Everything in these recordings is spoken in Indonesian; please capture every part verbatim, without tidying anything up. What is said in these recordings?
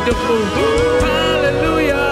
hidupmu. Haleluya.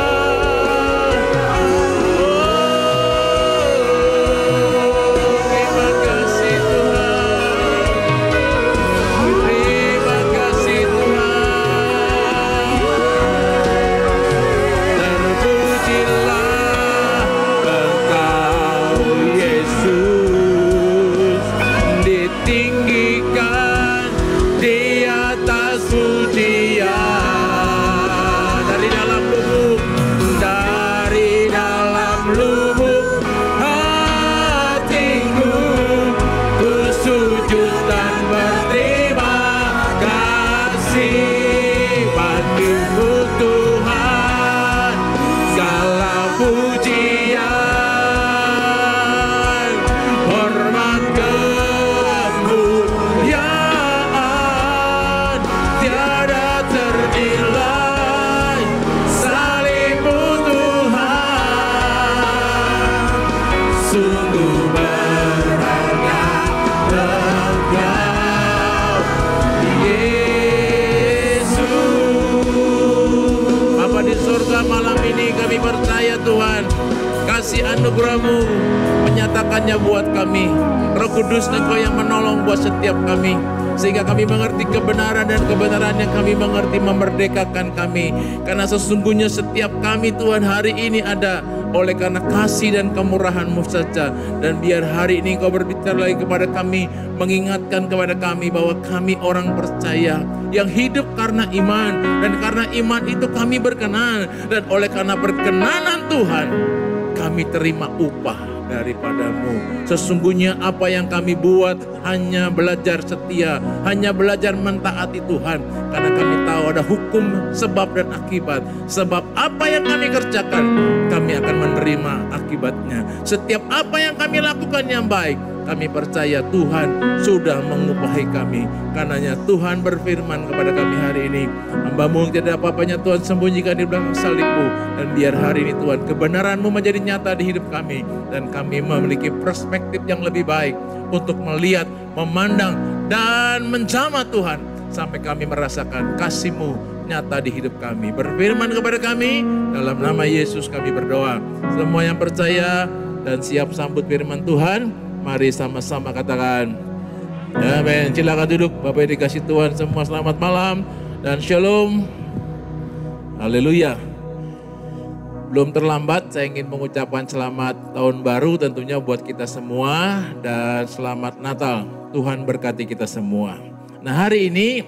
Anugerah-Mu menyatakannya buat kami. Roh Kudus, Engkau yang menolong buat setiap kami, sehingga kami mengerti kebenaran, dan kebenaran yang kami mengerti memerdekakan kami. Karena sesungguhnya setiap kami Tuhan hari ini ada oleh karena kasih dan kemurahan-Mu saja. Dan biar hari ini Engkau berbicara lagi kepada kami, mengingatkan kepada kami bahwa kami orang percaya yang hidup karena iman, dan karena iman itu kami berkenan, dan oleh karena berkenanan Tuhan kami terima upah daripada-Mu. Sesungguhnya apa yang kami buat hanya belajar setia, hanya belajar mentaati Tuhan. Karena kami tahu ada hukum sebab dan akibat. Sebab apa yang kami kerjakan, kami akan menerima akibatnya. Setiap apa yang kami lakukan yang baik, kami percaya Tuhan sudah mengupahi kami. Karenanya Tuhan berfirman kepada kami hari ini, hamba-Mu tidak apa-apanya Tuhan sembunyikan di belakang salib-Mu. Dan biar hari ini Tuhan kebenaran-Mu menjadi nyata di hidup kami. Dan kami memiliki perspektif yang lebih baik untuk melihat, memandang, dan menjamah Tuhan. Sampai kami merasakan kasih-Mu nyata di hidup kami. Berfirman kepada kami, dalam nama Yesus kami berdoa. Semua yang percaya dan siap sambut firman Tuhan, mari sama-sama katakan amin. Silakan duduk. Bapak yang dikasih Tuhan semua, selamat malam dan shalom. Haleluya. Belum terlambat, saya ingin mengucapkan selamat tahun baru tentunya buat kita semua, dan selamat Natal. Tuhan berkati kita semua. Nah, hari ini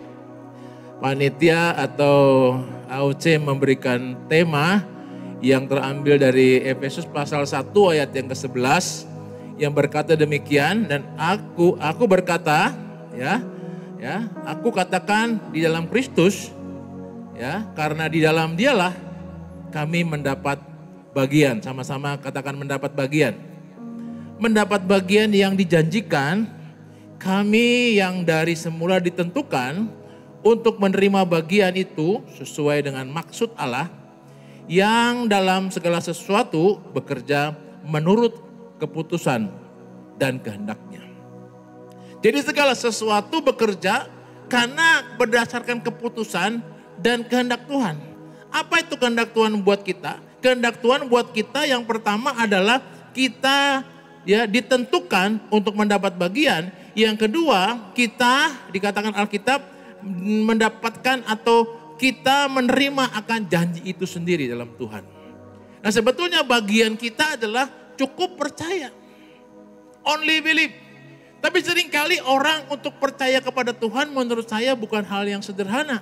panitia atau A O C memberikan tema yang terambil dari Efesus pasal satu ayat yang ke sebelas. Yang berkata demikian, dan aku aku berkata ya ya aku katakan di dalam Kristus, ya, karena di dalam Dialah kami mendapat bagian. Sama-sama katakan mendapat bagian. Mendapat bagian yang dijanjikan, kami yang dari semula ditentukan untuk menerima bagian itu sesuai dengan maksud Allah yang dalam segala sesuatu bekerja menurut keputusan dan kehendaknya. Jadi segala sesuatu bekerja karena berdasarkan keputusan dan kehendak Tuhan. Apa itu kehendak Tuhan buat kita? Kehendak Tuhan buat kita yang pertama adalah kita ya ditentukan untuk mendapat bagian. Yang kedua, kita dikatakan Alkitab mendapatkan atau kita menerima akan janji itu sendiri dalam Tuhan. Nah, sebetulnya bagian kita adalah cukup percaya. Only believe. Tapi seringkali orang untuk percaya kepada Tuhan menurut saya bukan hal yang sederhana.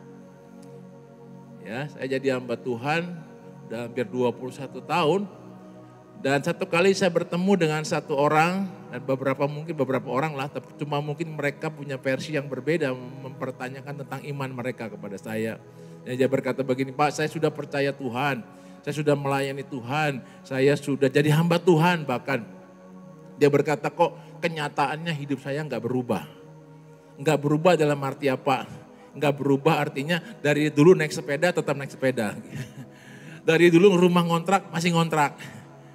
Ya, saya jadi hamba Tuhan udah hampir dua puluh satu tahun. Dan satu kali saya bertemu dengan satu orang, dan beberapa mungkin beberapa orang lah, tapi cuma mungkin mereka punya versi yang berbeda mempertanyakan tentang iman mereka kepada saya. Dan dia berkata begini, Pak, saya sudah percaya Tuhan. Saya sudah melayani Tuhan, saya sudah jadi hamba Tuhan bahkan. Dia berkata kok kenyataannya hidup saya nggak berubah. Nggak berubah dalam arti apa? Nggak berubah artinya dari dulu naik sepeda tetap naik sepeda. Dari dulu rumah ngontrak masih ngontrak.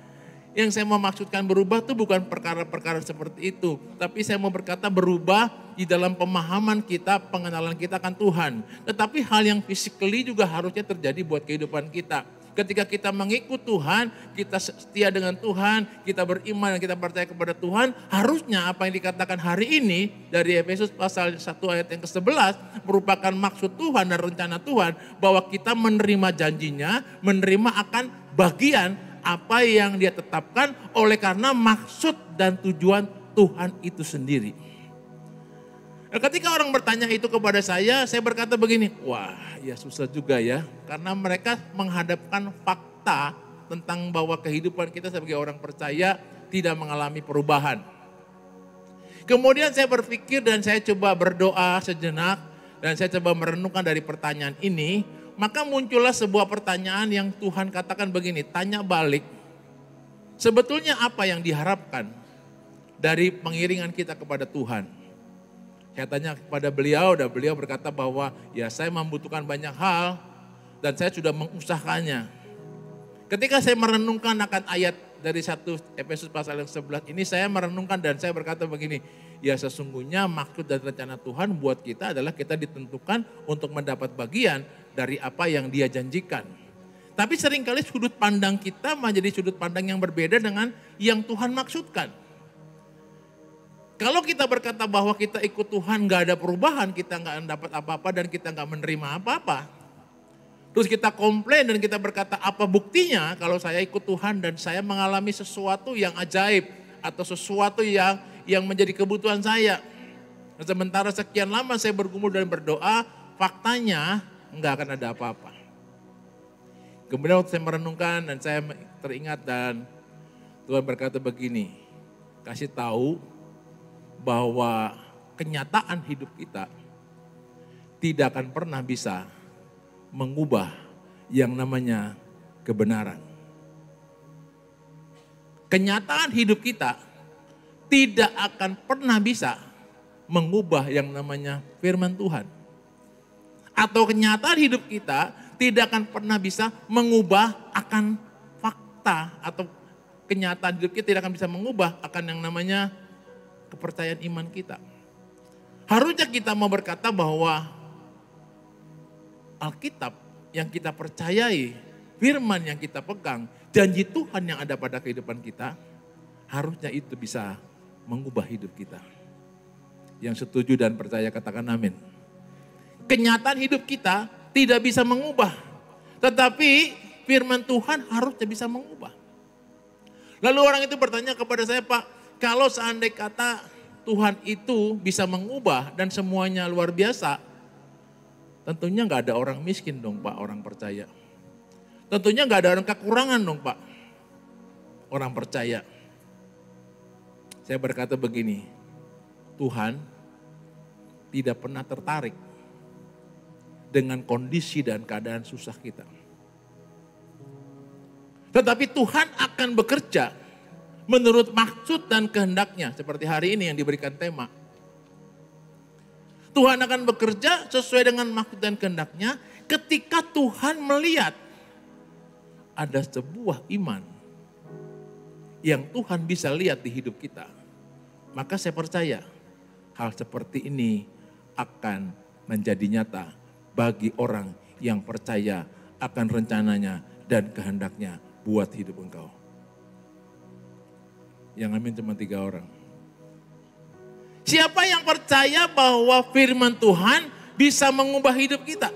Yang saya mau maksudkan berubah itu bukan perkara-perkara seperti itu. Tapi saya mau berkata berubah di dalam pemahaman kita, pengenalan kita akan Tuhan. Tetapi hal yang physically juga harusnya terjadi buat kehidupan kita. Ketika kita mengikut Tuhan, kita setia dengan Tuhan, kita beriman dan kita percaya kepada Tuhan, harusnya apa yang dikatakan hari ini dari Efesus pasal satu ayat yang kesebelas merupakan maksud Tuhan dan rencana Tuhan bahwa kita menerima janjinya, menerima akan bagian apa yang dia tetapkan oleh karena maksud dan tujuan Tuhan itu sendiri. Nah, ketika orang bertanya itu kepada saya, saya berkata begini, wah ya susah juga ya. Karena mereka menghadapkan fakta tentang bahwa kehidupan kita sebagai orang percaya tidak mengalami perubahan. Kemudian saya berpikir dan saya coba berdoa sejenak dan saya coba merenungkan dari pertanyaan ini. Maka muncullah sebuah pertanyaan yang Tuhan katakan begini, tanya balik. Sebetulnya apa yang diharapkan dari pengiringan kita kepada Tuhan? Saya tanya kepada beliau dan beliau berkata bahwa ya saya membutuhkan banyak hal dan saya sudah mengusahakannya. Ketika saya merenungkan akan ayat dari satu Efesus pasal yang sebelas ini, saya merenungkan dan saya berkata begini, ya sesungguhnya maksud dan rencana Tuhan buat kita adalah kita ditentukan untuk mendapat bagian dari apa yang Dia janjikan. Tapi seringkali sudut pandang kita menjadi sudut pandang yang berbeda dengan yang Tuhan maksudkan. Kalau kita berkata bahwa kita ikut Tuhan gak ada perubahan, kita gak dapat apa-apa dan kita gak menerima apa-apa. Terus kita komplain dan kita berkata apa buktinya kalau saya ikut Tuhan dan saya mengalami sesuatu yang ajaib atau sesuatu yang yang menjadi kebutuhan saya. Nah, sementara sekian lama saya bergumul dan berdoa, faktanya gak akan ada apa-apa. Kemudian waktu saya merenungkan dan saya teringat dan Tuhan berkata begini, kasih tahu bahwa kenyataan hidup kita tidak akan pernah bisa mengubah yang namanya kebenaran. Kenyataan hidup kita tidak akan pernah bisa mengubah yang namanya firman Tuhan. Atau kenyataan hidup kita tidak akan pernah bisa mengubah akan fakta atau kenyataan hidup kita tidak akan bisa mengubah akan yang namanya kepercayaan iman kita. Harusnya kita mau berkata bahwa Alkitab yang kita percayai, firman yang kita pegang, janji Tuhan yang ada pada kehidupan kita, harusnya itu bisa mengubah hidup kita. Yang setuju dan percaya katakan amin. Kenyataan hidup kita tidak bisa mengubah, tetapi firman Tuhan harusnya bisa mengubah. Lalu orang itu bertanya kepada saya, Pak, kalau seandainya kata Tuhan itu bisa mengubah dan semuanya luar biasa, tentunya gak ada orang miskin dong Pak, orang percaya. Tentunya gak ada orang kekurangan dong Pak, orang percaya. Saya berkata begini, Tuhan tidak pernah tertarik dengan kondisi dan keadaan susah kita. Tetapi Tuhan akan bekerja menurut maksud dan kehendaknya, seperti hari ini yang diberikan tema. Tuhan akan bekerja sesuai dengan maksud dan kehendaknya ketika Tuhan melihat ada sebuah iman yang Tuhan bisa lihat di hidup kita. Maka saya percaya hal seperti ini akan menjadi nyata bagi orang yang percaya akan rencananya dan kehendaknya buat hidup engkau. Yang amin cuma tiga orang. Siapa yang percaya bahwa firman Tuhan bisa mengubah hidup kita?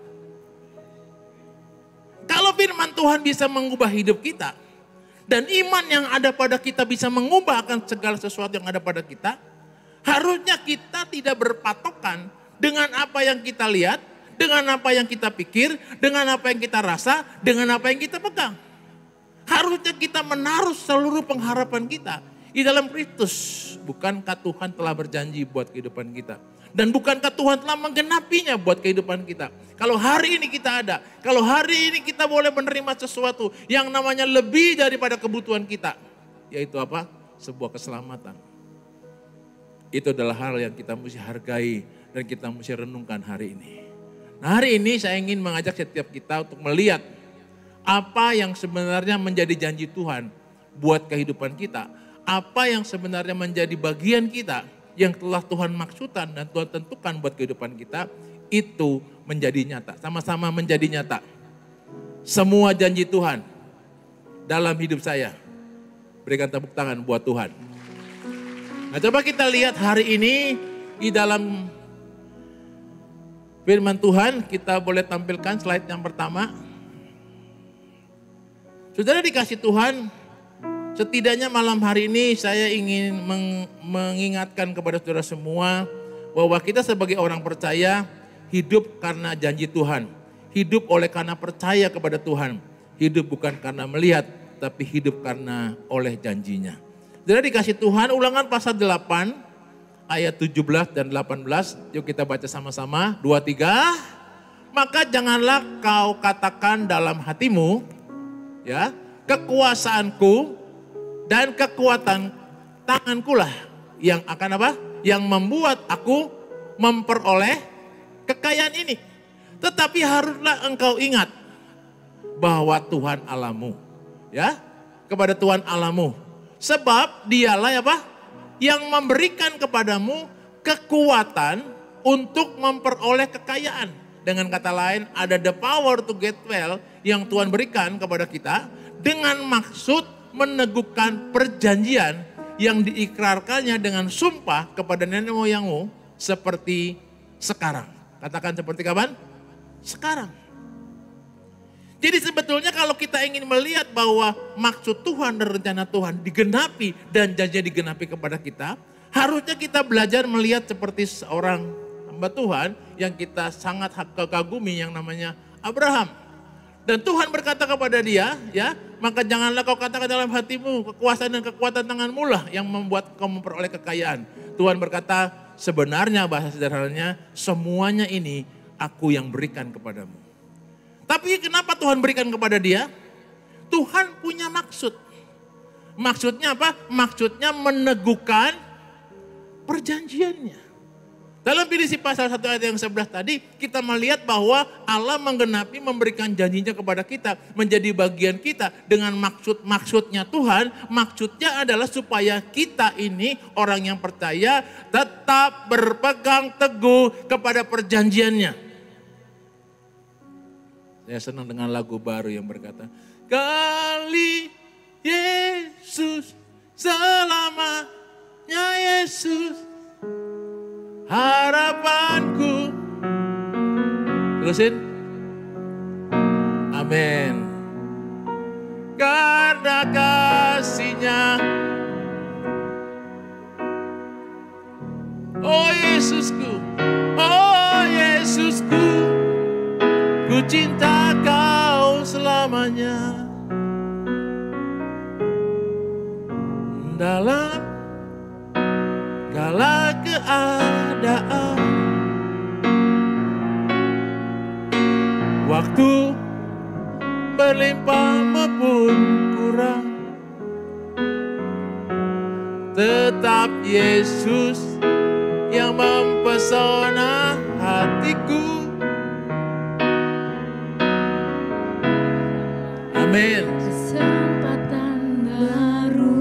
Kalau firman Tuhan bisa mengubah hidup kita, dan iman yang ada pada kita bisa mengubah akan segala sesuatu yang ada pada kita, harusnya kita tidak berpatokan dengan apa yang kita lihat, dengan apa yang kita pikir, dengan apa yang kita rasa, dengan apa yang kita pegang. Harusnya kita menaruh seluruh pengharapan kita di dalam Kristus. Bukankah Tuhan telah berjanji buat kehidupan kita? Dan bukankah Tuhan telah menggenapinya buat kehidupan kita? Kalau hari ini kita ada, kalau hari ini kita boleh menerima sesuatu yang namanya lebih daripada kebutuhan kita. Yaitu apa? Sebuah keselamatan. Itu adalah hal yang kita mesti hargai dan kita mesti renungkan hari ini. Nah, hari ini saya ingin mengajak setiap kita untuk melihat apa yang sebenarnya menjadi janji Tuhan buat kehidupan kita. Apa yang sebenarnya menjadi bagian kita yang telah Tuhan maksudkan dan Tuhan tentukan buat kehidupan kita, itu menjadi nyata. Sama-sama menjadi nyata. Semua janji Tuhan dalam hidup saya. Berikan tepuk tangan buat Tuhan. Nah, coba kita lihat hari ini di dalam firman Tuhan, kita boleh tampilkan slide yang pertama. Saudara dikasih Tuhan, setidaknya malam hari ini saya ingin meng- mengingatkan kepada saudara semua bahwa kita sebagai orang percaya hidup karena janji Tuhan. Hidup oleh karena percaya kepada Tuhan. Hidup bukan karena melihat, tapi hidup karena oleh janjinya. Saudara dikasih Tuhan, Ulangan pasal delapan ayat tujuh belas dan delapan belas. Yuk kita baca sama-sama. Dua, tiga. Maka janganlah kau katakan dalam hatimu, ya, kekuasaanku dan kekuatan tanganku lah yang akan apa? Yang membuat aku memperoleh kekayaan ini. Tetapi haruslah engkau ingat bahwa Tuhan Allahmu, ya, kepada Tuhan Allahmu. Sebab dialah apa? Yang memberikan kepadamu kekuatan untuk memperoleh kekayaan. Dengan kata lain, ada the power to get well yang Tuhan berikan kepada kita dengan maksud meneguhkan perjanjian yang diikrarkannya dengan sumpah kepada nenek moyangmu seperti sekarang. Katakan seperti kapan? Sekarang. Jadi sebetulnya kalau kita ingin melihat bahwa maksud Tuhan dan rencana Tuhan digenapi dan janji digenapi kepada kita, harusnya kita belajar melihat seperti seorang hamba Tuhan yang kita sangat kagumi yang namanya Abraham. Dan Tuhan berkata kepada dia, ya, maka janganlah kau katakan dalam hatimu kekuasaan dan kekuatan tanganmu lah yang membuat kau memperoleh kekayaan. Tuhan berkata sebenarnya bahasa sederhananya semuanya ini aku yang berikan kepadamu. Tapi kenapa Tuhan berikan kepada dia? Tuhan punya maksud. Maksudnya apa? Maksudnya meneguhkan perjanjiannya. Dalam Filipi pasal satu ayat yang sebelas tadi, kita melihat bahwa Allah menggenapi memberikan janjinya kepada kita, menjadi bagian kita dengan maksud-maksudnya Tuhan. Maksudnya adalah supaya kita ini orang yang percaya tetap berpegang teguh kepada perjanjiannya. Saya senang dengan lagu baru yang berkata, kali Yesus selamanya Yesus harapanku. Terusin. Amin. Karena kasih-Nya, oh Yesusku, oh Yesusku, ku cinta Kau selamanya. Dalam segala keadaan, waktu berlimpah maupun kurang, tetap Yesus yang mempesona hatiku. Amin. Kesempatan baru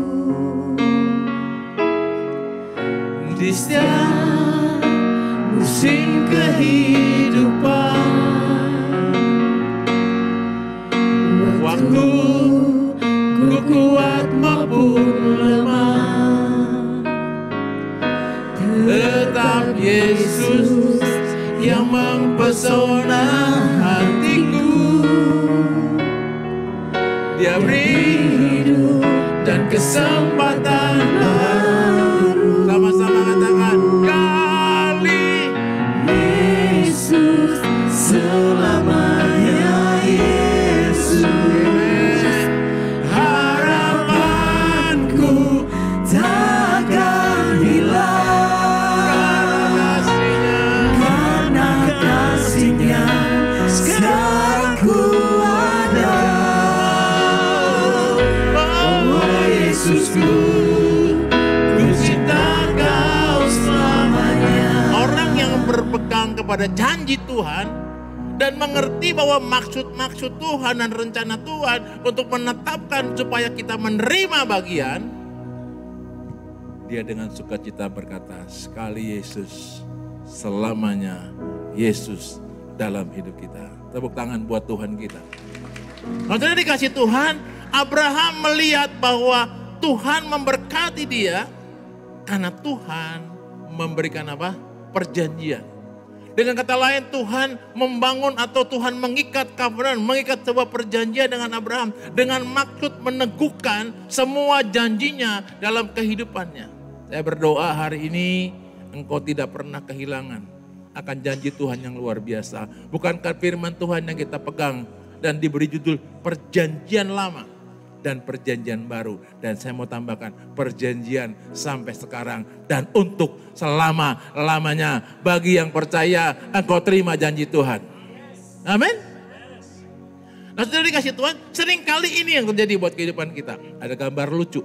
di setiap musim kehidupan, waktu ku kuat maupun lemah, tetap Yesus yang mempesona hatiku. Dia beri hidup dan kesempatan baru. Sama-sama katakan, kali Yesus selamanya Yesus. Harapanku takkan hilang karena kasih-Nya sekarang ku ada. Oh Yesusku, ku cinta Kau selamanya. Orang yang berpegang kepada janji Tuhan dan mengerti bahwa maksud-maksud Tuhan dan rencana Tuhan untuk menetapkan supaya kita menerima bagian, dia dengan sukacita berkata, sekali Yesus, selamanya Yesus dalam hidup kita. Tepuk tangan buat Tuhan kita. Kalau sudah dikasih Tuhan, Abraham melihat bahwa Tuhan memberkati dia karena Tuhan memberikan apa? Perjanjian. Dengan kata lain, Tuhan membangun atau Tuhan mengikat covenant, mengikat sebuah perjanjian dengan Abraham dengan maksud meneguhkan semua janjinya dalam kehidupannya. Saya berdoa hari ini engkau tidak pernah kehilangan akan janji Tuhan yang luar biasa. Bukankah firman Tuhan yang kita pegang dan diberi judul Perjanjian Lama dan Perjanjian Baru. Dan saya mau tambahkan perjanjian sampai sekarang dan untuk selama-lamanya. Bagi yang percaya, engkau terima janji Tuhan. Amin. Nah, sudah dikasih Tuhan, seringkali ini yang terjadi buat kehidupan kita. Ada gambar lucu.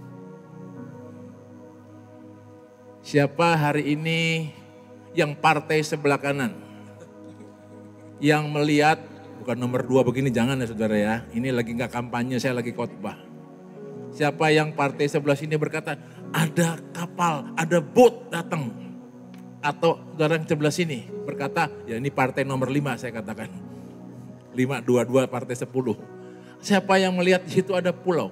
Siapa hari ini yang partai sebelah kanan? Yang melihat, bukan nomor dua begini, jangan ya saudara ya. Ini lagi gak kampanye, saya lagi khotbah. Siapa yang partai sebelah sini berkata, ada kapal, ada boat datang. Atau saudara yang sebelah sini berkata, ya ini partai nomor lima saya katakan. Lima, dua, dua, partai sepuluh. Siapa yang melihat di situ ada pulau?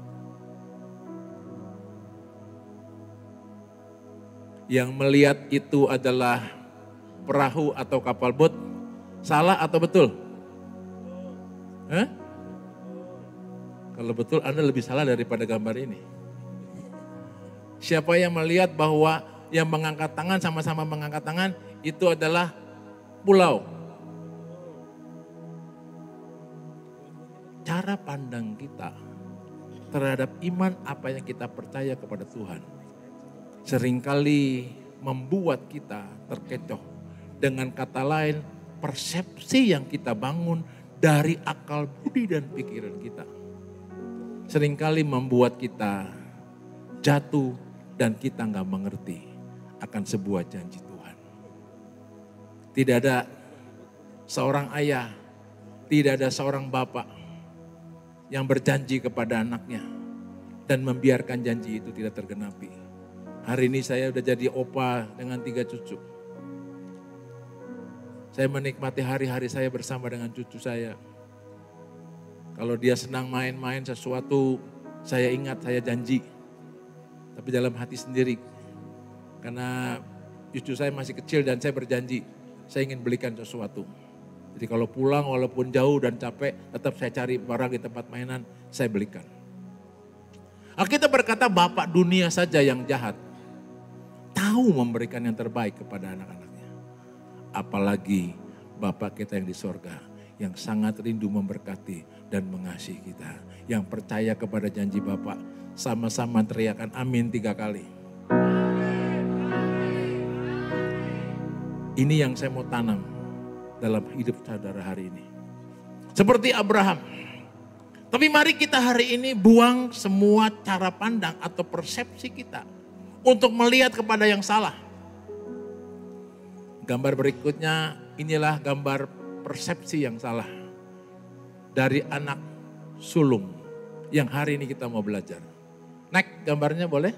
Yang melihat itu adalah perahu atau kapal boat, salah atau betul? Hah? Kalau betul Anda lebih salah daripada gambar ini. Siapa yang melihat bahwa yang mengangkat tangan sama-sama mengangkat tangan itu adalah pulau? Cara pandang kita terhadap iman apa yang kita percaya kepada Tuhan seringkali membuat kita terkecoh. Dengan kata lain, persepsi yang kita bangun dari akal budi dan pikiran kita seringkali membuat kita jatuh dan kita nggak mengerti akan sebuah janji Tuhan. Tidak ada seorang ayah, tidak ada seorang bapak yang berjanji kepada anaknya dan membiarkan janji itu tidak tergenapi. Hari ini saya udah jadi opa dengan tiga cucu. Saya menikmati hari-hari saya bersama dengan cucu saya. Kalau dia senang main-main sesuatu, saya ingat, saya janji. Tapi dalam hati sendiri. Karena cucu saya masih kecil dan saya berjanji, saya ingin belikan sesuatu. Jadi kalau pulang walaupun jauh dan capek, tetap saya cari barang di tempat mainan, saya belikan. Alkitab berkata bapak dunia saja yang jahat tahu memberikan yang terbaik kepada anak-anaknya. Apalagi Bapa kita yang di sorga, yang sangat rindu memberkati dan mengasihi kita. Yang percaya kepada janji Bapa, sama-sama teriakan amin tiga kali. Ini yang saya mau tanam dalam hidup saudara hari ini. Seperti Abraham. Tapi mari kita hari ini buang semua cara pandang atau persepsi kita untuk melihat kepada yang salah. Gambar berikutnya, inilah gambar persepsi yang salah dari anak sulung yang hari ini kita mau belajar. Next gambarnya boleh?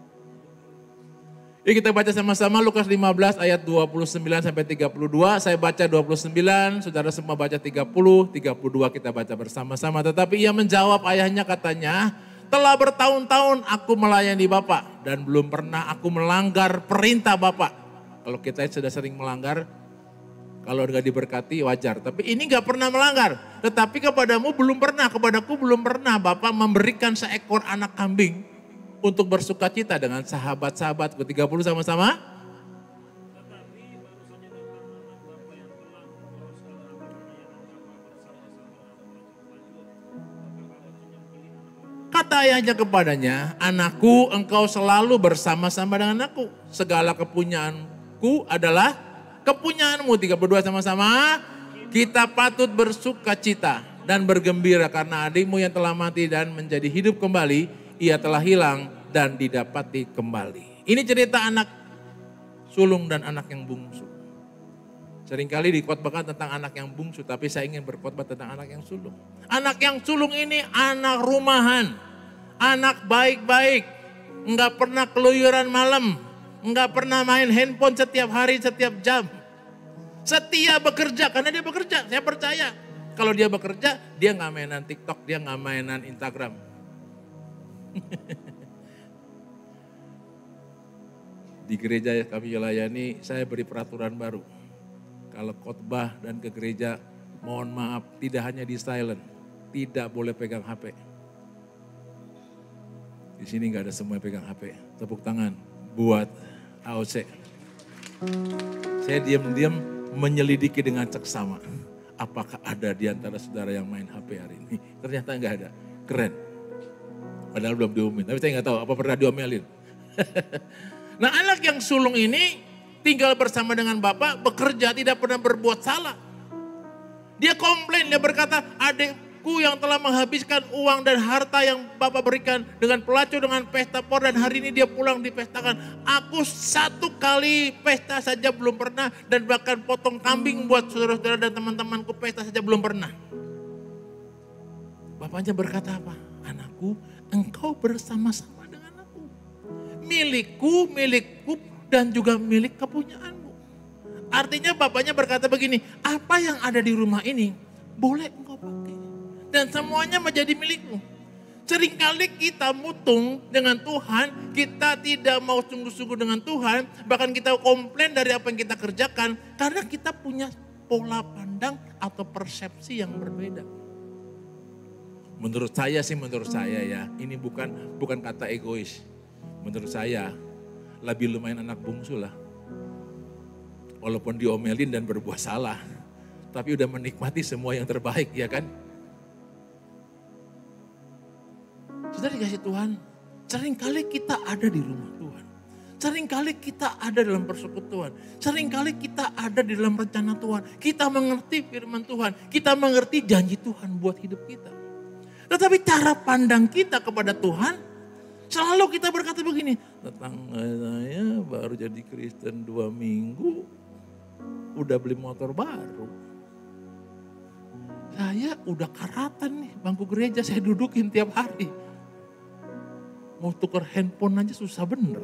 Yuk kita baca sama-sama Lukas lima belas ayat dua puluh sembilan sampai tiga puluh dua. Saya baca dua puluh sembilan, saudara semua baca tiga puluh, tiga puluh dua kita baca bersama-sama. Tetapi ia menjawab ayahnya katanya, telah bertahun-tahun aku melayani Bapak dan belum pernah aku melanggar perintah Bapak. Kalau kita sudah sering melanggar, kalau enggak diberkati wajar. Tapi ini enggak pernah melanggar. Tetapi kepadamu belum pernah, kepadaku belum pernah Bapak memberikan seekor anak kambing untuk bersukacita dengan sahabat-sahabatku. tiga puluh sama-sama. Kata ayahnya kepadanya, anakku engkau selalu bersama-sama dengan aku. Segala kepunyaanku adalah kepunyaanmu. tiga puluh dua sama-sama. Kita patut bersukacita dan bergembira karena adikmu yang telah mati dan menjadi hidup kembali, ia telah hilang dan didapati kembali. Ini cerita anak sulung dan anak yang bungsu. Seringkali dikhotbahkan tentang anak yang bungsu, tapi saya ingin berkhotbah tentang anak yang sulung. Anak yang sulung ini anak rumahan, anak baik-baik, Enggak pernah keluyuran malam. Enggak pernah main handphone setiap hari, setiap jam. Setia bekerja, karena dia bekerja, saya percaya. Kalau dia bekerja, dia nggak mainan TikTok, dia nggak mainan Instagram. Di gereja yang kami layani, saya beri peraturan baru. Kalau khotbah dan ke gereja, mohon maaf, tidak hanya di silent, tidak boleh pegang H P. Di sini nggak ada semua yang pegang H P. Tepuk tangan buat A O C. Saya diam-diam menyelidiki dengan seksama. Apakah ada di antara saudara yang main H P hari ini? Ternyata nggak ada. Keren. Padahal belum diomelin. Tapi saya nggak tahu apa pernah diomelin. Nah, anak yang sulung ini tinggal bersama dengan bapak, bekerja, tidak pernah berbuat salah. Dia komplain, dia berkata, adikku yang telah menghabiskan uang dan harta yang bapak berikan dengan pelacur, dengan pesta por, dan hari ini dia pulang dipestakan. Aku satu kali pesta saja belum pernah, dan bahkan potong kambing buat saudara-saudara dan teman-temanku pesta saja belum pernah. Bapaknya berkata apa? Anakku, engkau bersama-sama dengan aku. Milikku, milikku, dan juga milik kepunyaanmu. Artinya bapaknya berkata begini, apa yang ada di rumah ini boleh engkau pakai. Dan semuanya menjadi milikmu. Seringkali kita mutung dengan Tuhan, kita tidak mau sungguh-sungguh dengan Tuhan, bahkan kita komplain dari apa yang kita kerjakan, karena kita punya pola pandang atau persepsi yang berbeda. Menurut saya sih, menurut saya ya, ini bukan bukan kata egois. Menurut saya, lebih lumayan anak bungsu lah. Walaupun diomelin dan berbuat salah, tapi udah menikmati semua yang terbaik, ya kan? Saudara dikasih Tuhan, seringkali kita ada di rumah Tuhan. Seringkali kita ada dalam persekutuan. Seringkali kita ada di dalam rencana Tuhan. Kita mengerti firman Tuhan. Kita mengerti janji Tuhan buat hidup kita. Tetapi cara pandang kita kepada Tuhan, selalu kita berkata begini, tetangga saya baru jadi Kristen dua minggu, udah beli motor baru. Saya udah karatan nih, bangku gereja saya dudukin tiap hari. Mau tukar handphone aja susah bener.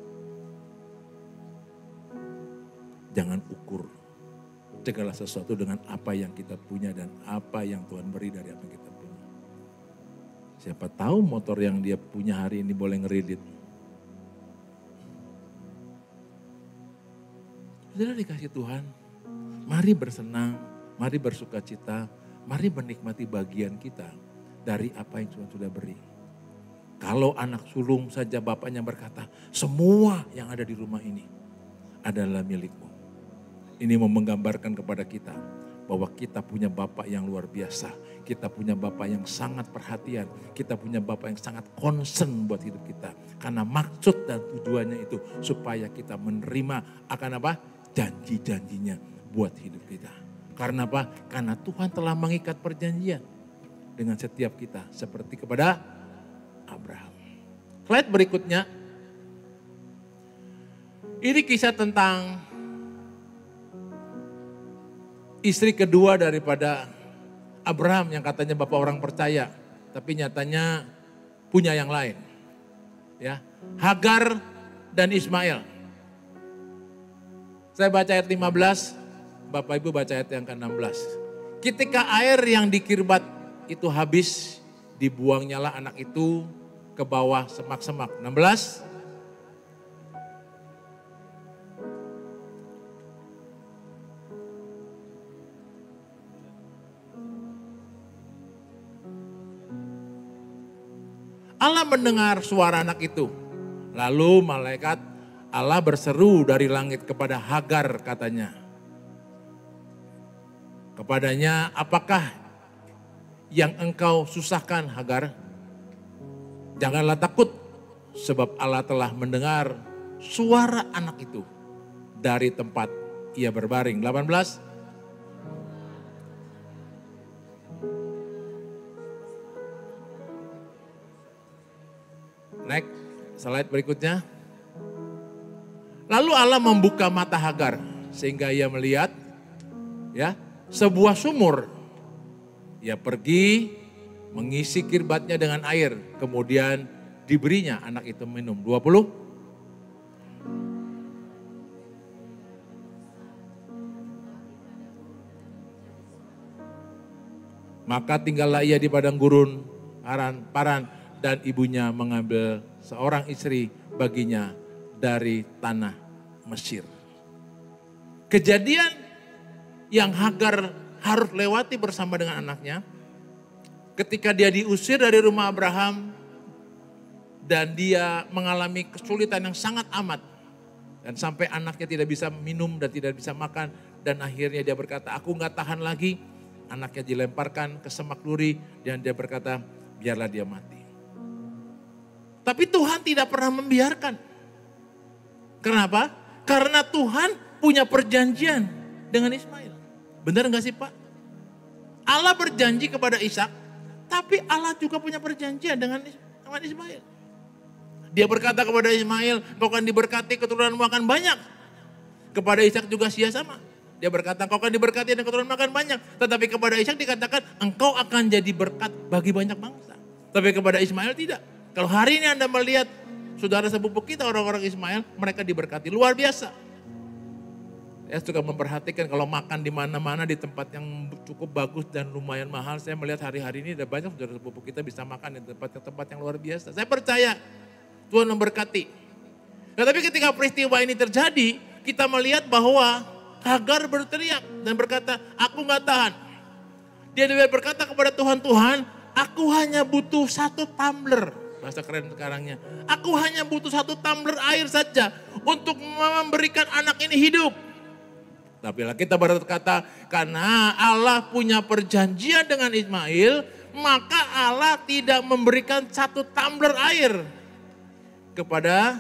Jangan ukur segala sesuatu dengan apa yang kita punya dan apa yang Tuhan beri dari apa yang kita punya. Siapa tahu motor yang dia punya hari ini boleh ngeredit. Saudara dikasih Tuhan, mari bersenang, mari bersuka cita, mari menikmati bagian kita dari apa yang Tuhan sudah beri. Kalau anak sulung saja bapaknya berkata, semua yang ada di rumah ini adalah milikmu. Ini mau menggambarkan kepada kita bahwa kita punya bapak yang luar biasa. Kita punya bapak yang sangat perhatian. Kita punya bapak yang sangat concern buat hidup kita. Karena maksud dan tujuannya itu supaya kita menerima akan apa? Janji-janjinya buat hidup kita. Karena apa? Karena Tuhan telah mengikat perjanjian dengan setiap kita. Seperti kepada Abraham. Slide berikutnya. Ini kisah tentang istri kedua daripada Abraham yang katanya bapak orang percaya. Tapi nyatanya punya yang lain. Ya, Hagar dan Ismail. Saya baca ayat lima belas, Bapak Ibu baca ayat yang ke enam belas. Ketika air yang di Kirbat itu habis, dibuangnya lah anak itu ke bawah semak-semak. enam belas. Allah mendengar suara anak itu. Lalu malaikat Allah berseru dari langit kepada Hagar katanya. Kepadanya, apakah yang engkau susahkan Hagar? Janganlah takut, sebab Allah telah mendengar suara anak itu dari tempat ia berbaring. delapan belas. Next, slide berikutnya. Lalu Allah membuka mata Hagar sehingga ia melihat ya sebuah sumur. Ia pergi mengisi kirbatnya dengan air, kemudian diberinya anak itu minum. dua puluh. Maka tinggallah ia di padang gurun Paran, Paran dan ibunya mengambil seorang istri baginya dari tanah Mesir. Kejadian yang Hagar harus lewati bersama dengan anaknya ketika dia diusir dari rumah Abraham dan dia mengalami kesulitan yang sangat amat dan sampai anaknya tidak bisa minum dan tidak bisa makan dan akhirnya dia berkata, aku nggak tahan lagi. Anaknya dilemparkan ke semak duri dan dia berkata, biarlah dia mati. Tapi Tuhan tidak pernah membiarkan. Kenapa? Karena Tuhan punya perjanjian dengan Ismail. Benar nggak sih Pak? Allah berjanji kepada Ishak, tapi Allah juga punya perjanjian dengan dengan Ismail. Dia berkata kepada Ismail, kau akan diberkati, keturunanmu akan banyak. Kepada Ishak juga sia sama. Dia berkata, kau akan diberkati dan keturunan makan banyak. Tetapi kepada Ishak dikatakan, engkau akan jadi berkat bagi banyak bangsa. Tapi kepada Ismail tidak. Kalau hari ini Anda melihat saudara sepupu kita orang-orang Ismail, mereka diberkati luar biasa. Saya suka memperhatikan kalau makan di mana-mana di tempat yang cukup bagus dan lumayan mahal. Saya melihat hari-hari ini ada banyak saudara sepupu kita bisa makan di tempat-tempat yang luar biasa. Saya percaya Tuhan memberkati. Nah, tapi ketika peristiwa ini terjadi, kita melihat bahwa Hagar berteriak dan berkata, aku gak tahan. Dia berkata kepada Tuhan, Tuhan, aku hanya butuh satu tumbler. Bahasa keren sekarangnya. Aku hanya butuh satu tumbler air saja untuk memberikan anak ini hidup. Tapi lah kita berkata, karena Allah punya perjanjian dengan Ismail, maka Allah tidak memberikan satu tumbler air kepada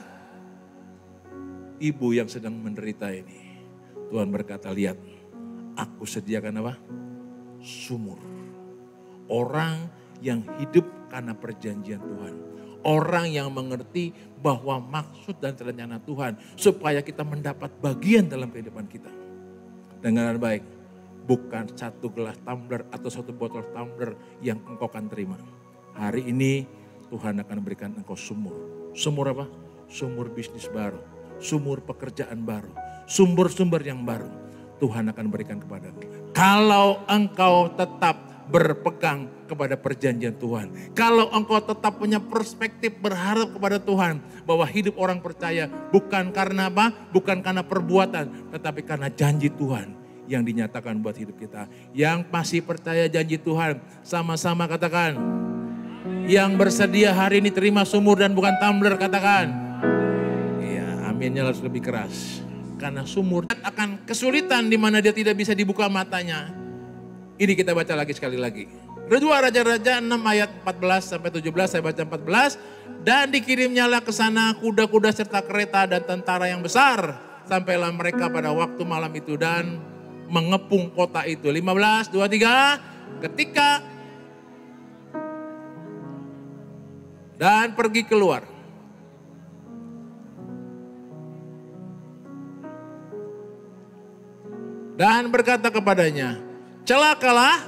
ibu yang sedang menderita ini. Tuhan berkata, lihat, aku sediakan apa? Sumur. Orang yang hidup karena perjanjian Tuhan. Orang yang mengerti bahwa maksud dan rencana Tuhan. Supaya kita mendapat bagian dalam kehidupan kita. Dengar baik, bukan satu gelas tumbler atau satu botol tumbler yang engkau akan terima. Hari ini Tuhan akan berikan engkau sumur. Sumur apa? Sumur bisnis baru. Sumur pekerjaan baru. Sumber-sumber yang baru Tuhan akan berikan kepadamu. Kalau engkau tetap berpegang kepada perjanjian Tuhan. Kalau engkau tetap punya perspektif berharap kepada Tuhan. Bahwa hidup orang percaya bukan karena apa? Bukan karena perbuatan. Tetapi karena janji Tuhan yang dinyatakan buat hidup kita. Yang masih percaya janji Tuhan. Sama-sama katakan. Yang bersedia hari ini terima sumur dan bukan tumbler, katakan. Iya, aminnya harus lebih keras. Karena sumur akan kesulitan di mana dia tidak bisa dibuka matanya. Ini kita baca lagi sekali lagi. Kedua Raja-Raja enam ayat empat belas sampai tujuh belas, saya baca empat belas. Dan dikirimnyalah ke sana kuda-kuda serta kereta dan tentara yang besar. Sampailah mereka pada waktu malam itu dan mengepung kota itu. lima belas, dua puluh tiga. Ketika dan pergi keluar. Dan berkata kepadanya, celakalah,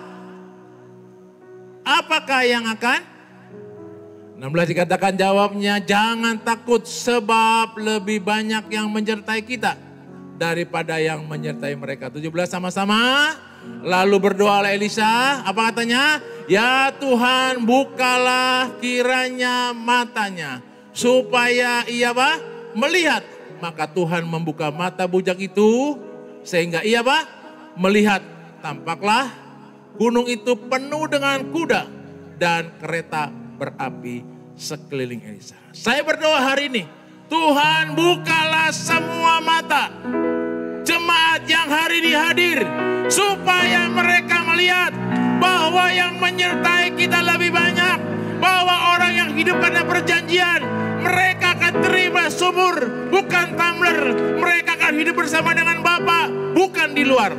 apakah yang akan? enam belas dikatakan jawabnya, jangan takut sebab lebih banyak yang menyertai kita daripada yang menyertai mereka. tujuh belas sama-sama, lalu berdoalah Elisa, apa katanya? Ya Tuhan bukalah kiranya matanya supaya ia apa? Melihat. Maka Tuhan membuka mata bujang itu sehingga ia apa? Melihat. Tampaklah gunung itu penuh dengan kuda dan kereta berapi sekeliling Elisa. Saya berdoa hari ini, Tuhan bukalah semua mata jemaat yang hari ini hadir supaya mereka melihat bahwa yang menyertai kita lebih banyak, bahwa orang yang hidup karena perjanjian, mereka akan terima sumur, bukan tumbler. Mereka akan hidup bersama dengan Bapa, bukan di luar.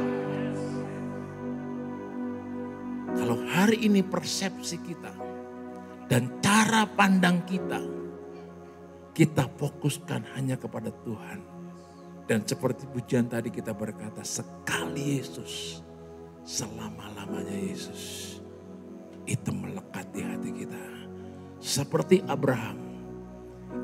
Kalau hari ini persepsi kita dan cara pandang kita, kita fokuskan hanya kepada Tuhan. Dan seperti pujian tadi kita berkata, sekali Yesus, selama-lamanya Yesus. Itu melekat di hati kita. Seperti Abraham,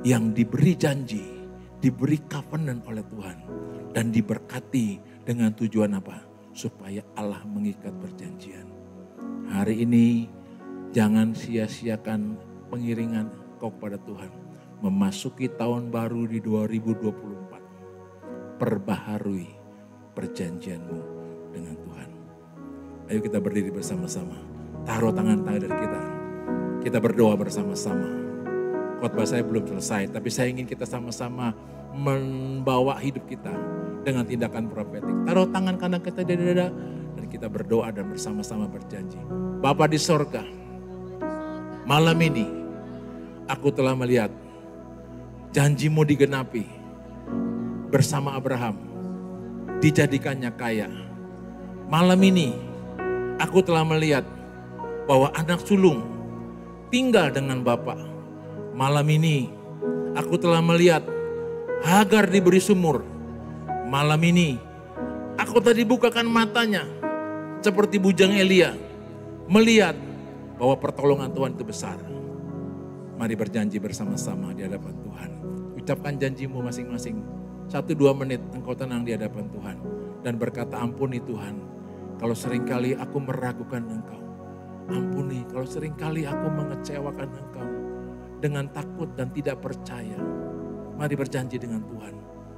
yang diberi janji, diberi covenant oleh Tuhan. Dan diberkati dengan tujuan apa? Supaya Allah mengikat perjanjian. Hari ini jangan sia-siakan pengiringan kau kepada Tuhan. Memasuki tahun baru di dua ribu dua puluh empat. Perbaharui perjanjianmu dengan Tuhan. Ayo kita berdiri bersama-sama. Taruh tangan-tangan dari kita. Kita berdoa bersama-sama. Khotbah saya belum selesai, tapi saya ingin kita sama-sama membawa hidup kita dengan tindakan profetik. Taruh tangan kanan kita di dada dan kita berdoa dan bersama-sama berjanji. Bapa di sorga, malam ini aku telah melihat janjimu digenapi bersama Abraham, dijadikannya kaya. Malam ini aku telah melihat bahwa anak sulung tinggal dengan Bapa. Malam ini aku telah melihat Hagar diberi sumur. Malam ini aku tadi bukakan matanya seperti bujang Elia, melihat bahwa pertolongan Tuhan itu besar. Mari berjanji bersama-sama di hadapan Tuhan. Ucapkan janjimu masing-masing. Satu dua menit engkau tenang di hadapan Tuhan. Dan berkata, ampuni Tuhan, kalau seringkali aku meragukan Engkau. Ampuni kalau seringkali aku mengecewakan Engkau. Dengan takut dan tidak percaya. Mari berjanji dengan Tuhan.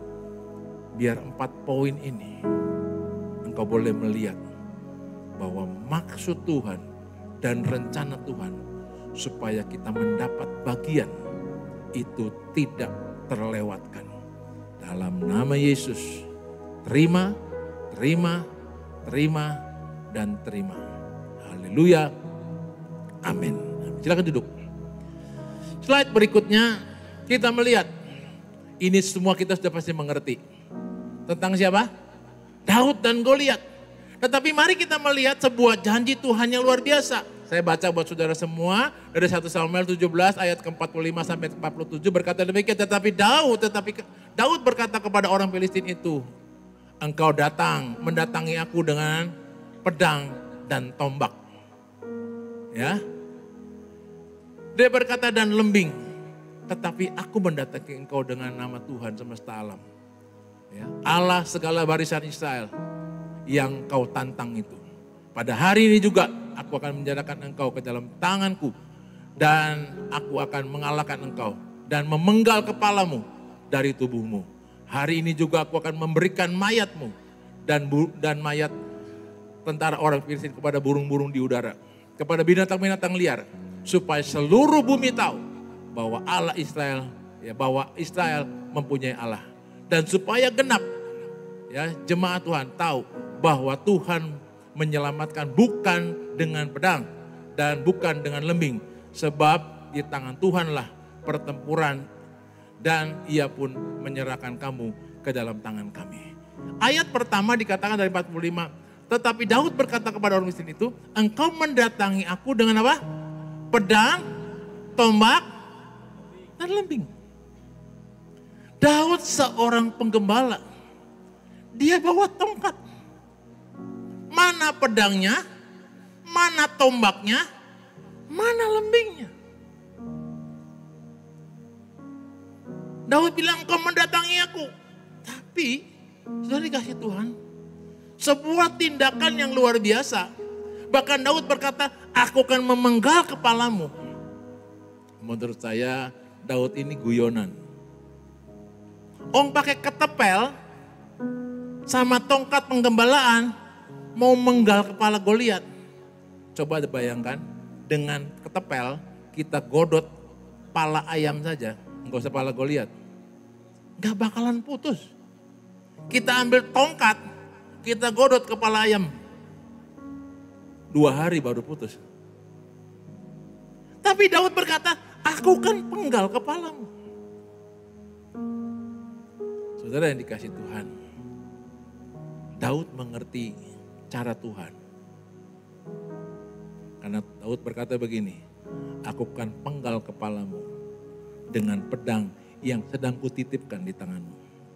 Biar empat poin ini engkau boleh melihat bahwa maksud Tuhan dan rencana Tuhan supaya kita mendapat bagian itu tidak terlewatkan. Dalam nama Yesus, terima, terima, terima, dan terima. Haleluya. Amin. Silakan duduk. Slide berikutnya kita melihat. Ini semua kita sudah pasti mengerti. Tentang siapa? Daud dan Goliat. Tetapi mari kita melihat sebuah janji Tuhan yang luar biasa. Saya baca buat saudara semua dari satu Samuel tujuh belas ayat ke empat puluh lima sampai ke empat puluh tujuh berkata demikian. Tetapi Daud, tetapi Daud berkata kepada orang Filistin itu, engkau datang mendatangi aku dengan pedang dan tombak. Ya. Dia berkata dan lembing. Tetapi aku mendatangi engkau dengan nama Tuhan semesta alam. Ya, Allah segala barisan Israel yang kau tantang itu. Pada hari ini juga aku akan menyerahkan engkau ke dalam tanganku. Dan aku akan mengalahkan engkau. Dan memenggal kepalamu dari tubuhmu. Hari ini juga aku akan memberikan mayatmu. Dan dan mayat tentara orang Filistin kepada burung-burung di udara. Kepada binatang-binatang liar. Supaya seluruh bumi tahu bahwa Allah Israel, ya bahwa Israel mempunyai Allah. Dan supaya genap, ya jemaat Tuhan tahu bahwa Tuhan menyelamatkan bukan dengan pedang dan bukan dengan lembing. Sebab di tangan Tuhanlah pertempuran dan ia pun menyerahkan kamu ke dalam tangan kami. Ayat pertama dikatakan dari empat puluh lima. Tetapi Daud berkata kepada orang Filistin itu, engkau mendatangi aku dengan apa? Pedang, tombak, dan lembing. Daud seorang penggembala. Dia bawa tongkat. Mana pedangnya? Mana tombaknya? Mana lembingnya? Daud bilang kau mendatangi aku. Tapi sudah dikasih Tuhan. Sebuah tindakan yang luar biasa. Bahkan Daud berkata, aku akan memenggal kepalamu. Menurut saya Daud ini guyonan. Om pakai ketepel sama tongkat penggembalaan mau menggal kepala Goliat. Coba bayangkan dengan ketepel kita godot pala ayam saja, enggak usah pala Goliat. Enggak bakalan putus. Kita ambil tongkat, kita godot kepala ayam. Dua hari baru putus. Tapi Daud berkata, aku kan penggal kepalamu. Saudara yang dikasih Tuhan, Daud mengerti cara Tuhan. Karena Daud berkata begini, aku kan penggal kepalamu dengan pedang yang sedang kutitipkan di tanganmu.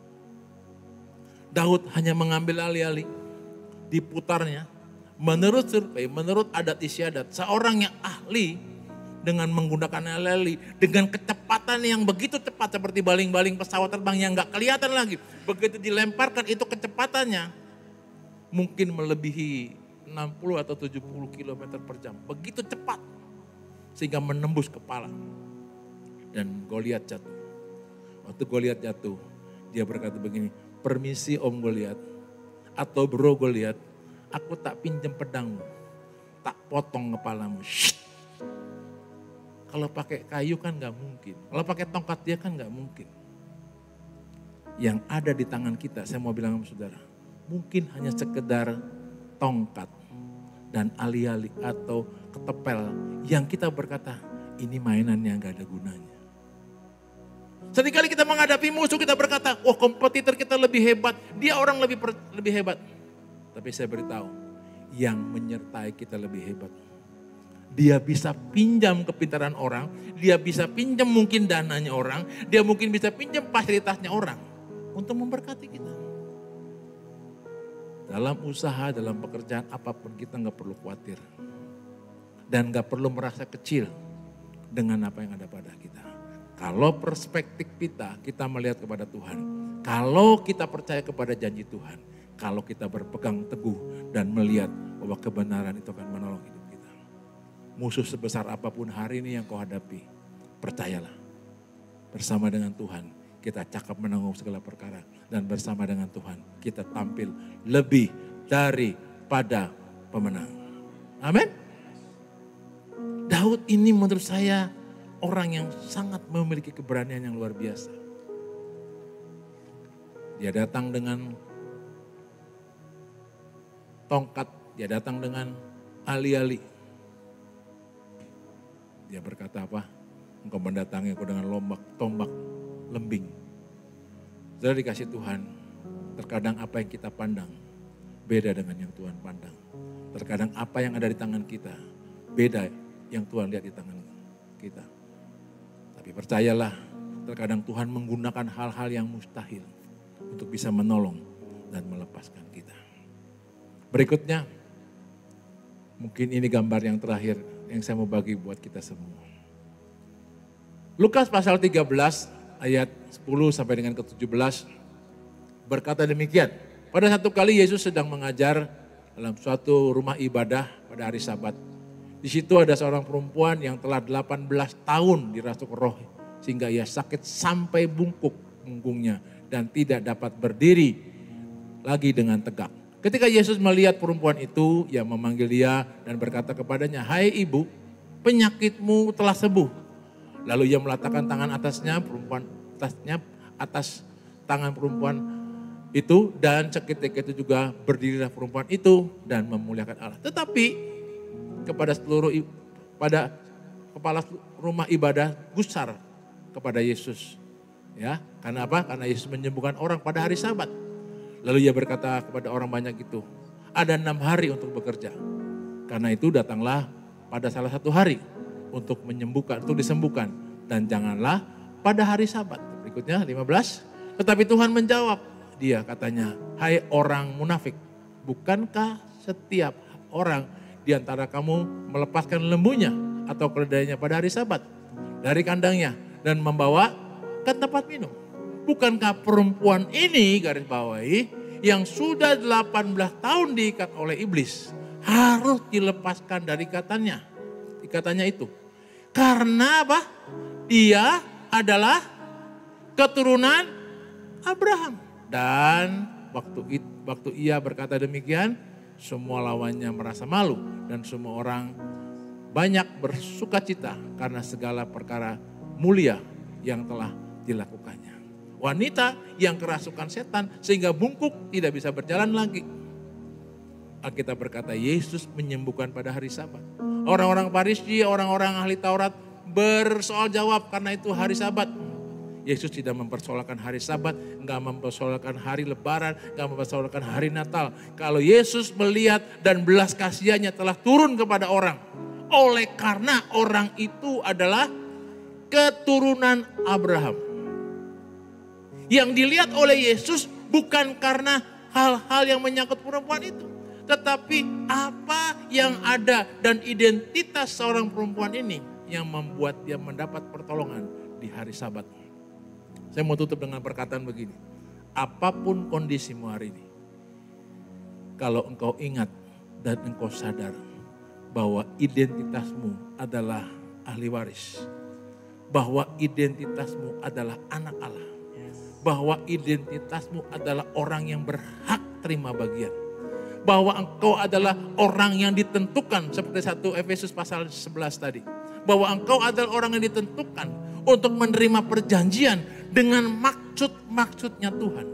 Daud hanya mengambil alih-alih, diputarnya. Menurut survei, menurut adat istiadat, seorang yang ahli dengan menggunakan alih-alih, dengan kecepatan yang begitu cepat seperti baling-baling pesawat terbang yang nggak kelihatan lagi. Begitu dilemparkan itu kecepatannya mungkin melebihi enam puluh atau tujuh puluh kilometer per jam. Begitu cepat sehingga menembus kepala. Dan Goliat jatuh. Waktu Goliat jatuh, dia berkata begini, permisi Om Goliat atau Bro Goliat, aku tak pinjam pedangmu, tak potong kepalamu. Shhh. Kalau pakai kayu kan gak mungkin, kalau pakai tongkat dia kan gak mungkin. Yang ada di tangan kita, saya mau bilang sama saudara, mungkin hanya sekedar tongkat dan alih-alih atau ketepel yang kita berkata, ini mainan yang gak ada gunanya. Seringkali kita menghadapi musuh, kita berkata, oh kompetitor kita lebih hebat, dia orang lebih per, lebih hebat. Tapi saya beritahu, yang menyertai kita lebih hebat. Dia bisa pinjam kepintaran orang, dia bisa pinjam mungkin dananya orang, dia mungkin bisa pinjam fasilitasnya orang untuk memberkati kita. Dalam usaha, dalam pekerjaan apapun kita nggak perlu khawatir. Dan nggak perlu merasa kecil dengan apa yang ada pada kita. Kalau perspektif kita, kita melihat kepada Tuhan. Kalau kita percaya kepada janji Tuhan. Kalau kita berpegang teguh dan melihat bahwa kebenaran itu akan menolong hidup kita. Musuh sebesar apapun hari ini yang kau hadapi, percayalah. Bersama dengan Tuhan, kita cakap menanggung segala perkara. Dan bersama dengan Tuhan, kita tampil lebih daripada pemenang. Amin. Daud ini menurut saya orang yang sangat memiliki keberanian yang luar biasa. Dia datang dengan tongkat, dia datang dengan alih-alih. Dia berkata apa? Engkau mendatangi aku dengan lombak, tombak, lembing. Saudara dikasih Tuhan, terkadang apa yang kita pandang beda dengan yang Tuhan pandang. Terkadang apa yang ada di tangan kita beda yang Tuhan lihat di tangan kita. Tapi percayalah, terkadang Tuhan menggunakan hal-hal yang mustahil untuk bisa menolong dan melepaskan kita. Berikutnya, mungkin ini gambar yang terakhir yang saya mau bagi buat kita semua. Lukas pasal tiga belas ayat sepuluh sampai dengan ke tujuh belas berkata demikian. Pada satu kali Yesus sedang mengajar dalam suatu rumah ibadah pada hari Sabat. Di situ ada seorang perempuan yang telah delapan belas tahun dirasuk roh sehingga ia sakit sampai bungkuk punggungnya dan tidak dapat berdiri lagi dengan tegak. Ketika Yesus melihat perempuan itu, ia memanggil dia dan berkata kepadanya, "Hai ibu, penyakitmu telah sembuh." Lalu ia meletakkan tangan atasnya, perempuan atasnya atas tangan perempuan itu dan seketika itu juga berdirilah perempuan itu dan memuliakan Allah. Tetapi kepada seluruh pada kepala rumah ibadah gusar kepada Yesus. Ya, karena apa? Karena Yesus menyembuhkan orang pada hari Sabat. Lalu ia berkata kepada orang banyak itu, ada enam hari untuk bekerja. Karena itu datanglah pada salah satu hari untuk menyembuhkan, untuk disembuhkan. Dan janganlah pada hari Sabat. Berikutnya lima belas. Tetapi Tuhan menjawab, dia katanya, hai orang munafik, bukankah setiap orang di antara kamu melepaskan lembunya atau keledainya pada hari Sabat dari kandangnya dan membawa ke tempat minum? Bukankah perempuan ini, garis bawahi, yang sudah delapan belas tahun diikat oleh iblis harus dilepaskan dari ikatannya, ikatannya itu? Karena apa? Dia adalah keturunan Abraham. Dan waktu waktu ia berkata demikian, semua lawannya merasa malu dan semua orang banyak bersukacita karena segala perkara mulia yang telah dilakukannya. Wanita yang kerasukan setan sehingga bungkuk tidak bisa berjalan lagi. Alkitab berkata Yesus menyembuhkan pada hari Sabat. Orang-orang Farisi, orang-orang ahli Taurat bersoal jawab karena itu hari Sabat. Yesus tidak mempersoalkan hari Sabat, enggak mempersoalkan hari Lebaran, enggak mempersoalkan hari Natal. Kalau Yesus melihat dan belas kasihannya telah turun kepada orang. Oleh karena orang itu adalah keturunan Abraham. Yang dilihat oleh Yesus bukan karena hal-hal yang menyangkut perempuan itu. Tetapi apa yang ada dan identitas seorang perempuan ini yang membuat dia mendapat pertolongan di hari Sabat. Saya mau tutup dengan perkataan begini. Apapun kondisimu hari ini, kalau engkau ingat dan engkau sadar bahwa identitasmu adalah ahli waris, bahwa identitasmu adalah anak Allah, bahwa identitasmu adalah orang yang berhak terima bagian, bahwa engkau adalah orang yang ditentukan seperti satu Efesus pasal sebelas tadi, bahwa engkau adalah orang yang ditentukan untuk menerima perjanjian dengan maksud-maksudnya Tuhan.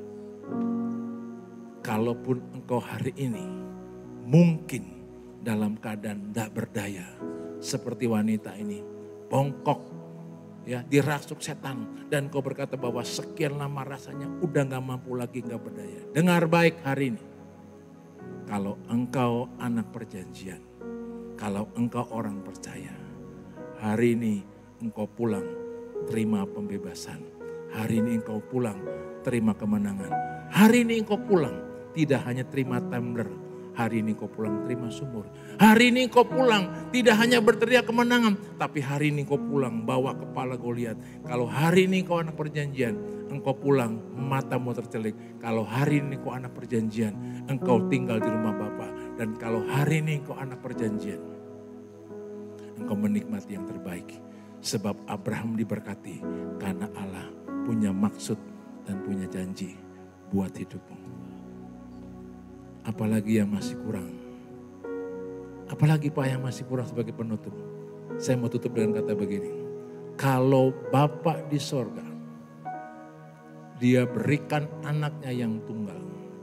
Kalaupun engkau hari ini mungkin dalam keadaan tidak berdaya seperti wanita ini, bongkok, ya, dirasuk setan, dan kau berkata bahwa sekian lama rasanya udah gak mampu lagi, gak berdaya. Dengar baik hari ini, kalau engkau anak perjanjian, kalau engkau orang percaya, hari ini engkau pulang terima pembebasan, hari ini engkau pulang terima kemenangan, hari ini engkau pulang tidak hanya terima tumbler, hari ini kau pulang terima sumur. Hari ini kau pulang tidak hanya berteriak kemenangan, tapi hari ini kau pulang bawa kepala Goliat. Kalau hari ini kau anak perjanjian, engkau pulang matamu tercelik. Kalau hari ini kau anak perjanjian, engkau tinggal di rumah Bapa. Dan kalau hari ini kau anak perjanjian, engkau menikmati yang terbaik. Sebab Abraham diberkati karena Allah punya maksud dan punya janji buat hidupmu. Apalagi yang masih kurang? Apalagi Pak yang masih kurang sebagai penutup? Saya mau tutup dengan kata begini. Kalau Bapa di sorga, dia berikan anaknya yang tunggal,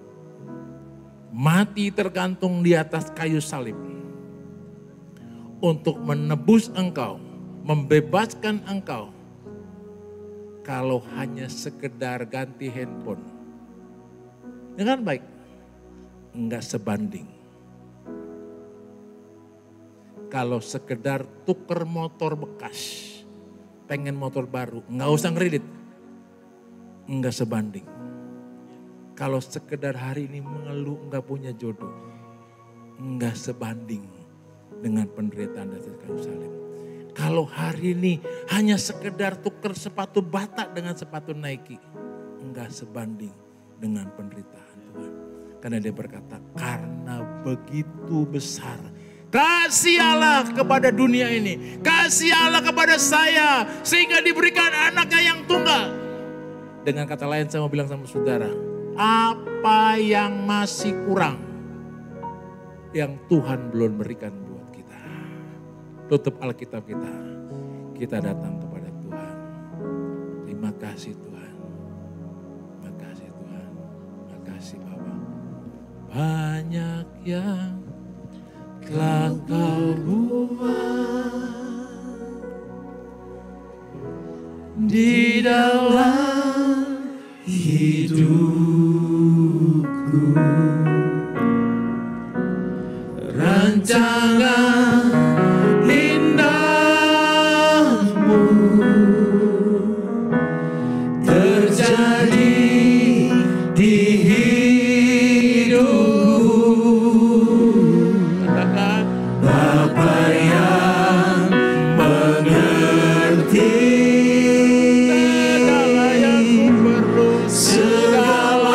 mati tergantung di atas kayu salib, untuk menebus engkau, membebaskan engkau. Kalau hanya sekedar ganti handphone, dengan baik, enggak sebanding. Kalau sekedar tuker motor bekas, pengen motor baru, enggak usah ngerilit, enggak sebanding. Kalau sekedar hari ini mengeluh enggak punya jodoh, enggak sebanding dengan penderitaan di atas kayu salib. Kalau hari ini hanya sekedar tuker sepatu Batak dengan sepatu Nike, enggak sebanding dengan penderitaan Tuhan. Karena dia berkata, karena begitu besar kasih Allah kepada dunia ini, kasih Allah kepada saya, sehingga diberikan anaknya yang tunggal. Dengan kata lain saya mau bilang sama saudara, apa yang masih kurang yang Tuhan belum berikan buat kita? Tutup Alkitab kita, kita datang kepada Tuhan. Terima kasih Tuhan, terima kasih Tuhan, terima kasih Bapa. Banyak yang telah kau buat di dalam hidupku, rancangan indahmu terjadi di hidupku. Katakan, Bapa yang mengerti segala yang ku perlu, segala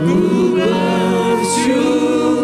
Ku bersyukur